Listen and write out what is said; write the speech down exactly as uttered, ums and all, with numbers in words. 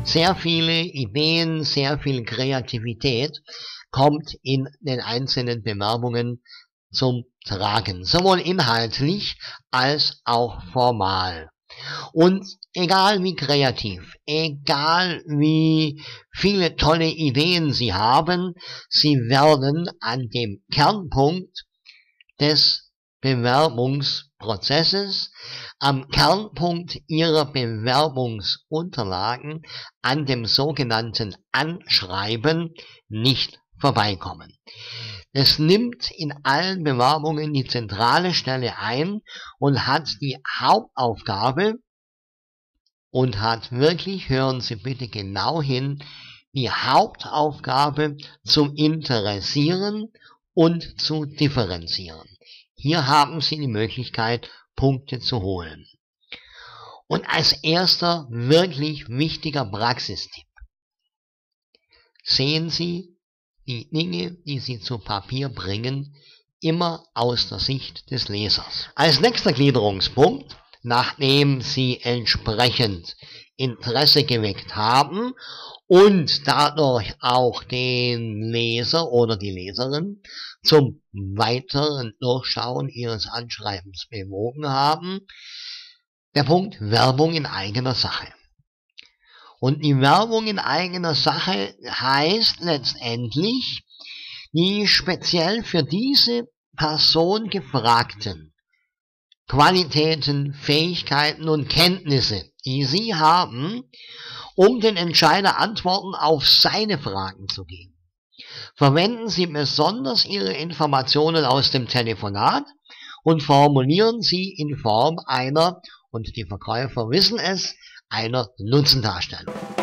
sehr viele Ideen, sehr viel Kreativität kommt in den einzelnen Bewerbungen zum Tragen, sowohl inhaltlich als auch formal. Und egal wie kreativ, egal wie viele tolle Ideen Sie haben, Sie werden an dem Kernpunkt des Bewerbungsprozesses, am Kernpunkt Ihrer Bewerbungsunterlagen, an dem sogenannten Anschreiben nicht vorbeikommen. Es nimmt in allen Bewerbungen die zentrale Stelle ein und hat die Hauptaufgabe und hat wirklich, hören Sie bitte genau hin, die Hauptaufgabe zum Interessieren und zu differenzieren. Hier haben Sie die Möglichkeit, Punkte zu holen. Und als erster wirklich wichtiger Praxistipp: Sehen Sie die Dinge, die Sie zu Papier bringen, immer aus der Sicht des Lesers. Als nächster Gliederungspunkt, nachdem Sie entsprechend Interesse geweckt haben und dadurch auch den Leser oder die Leserin zum weiteren Durchschauen Ihres Anschreibens bewogen haben, der Punkt Werbung in eigener Sache. Und die Werbung in eigener Sache heißt letztendlich, die speziell für diese Person gefragten Qualitäten, Fähigkeiten und Kenntnisse, die Sie haben, um den Entscheider Antworten auf seine Fragen zu geben. Verwenden Sie besonders Ihre Informationen aus dem Telefonat und formulieren sie in Form einer, und die Verkäufer wissen es, einer Nutzendarstellung.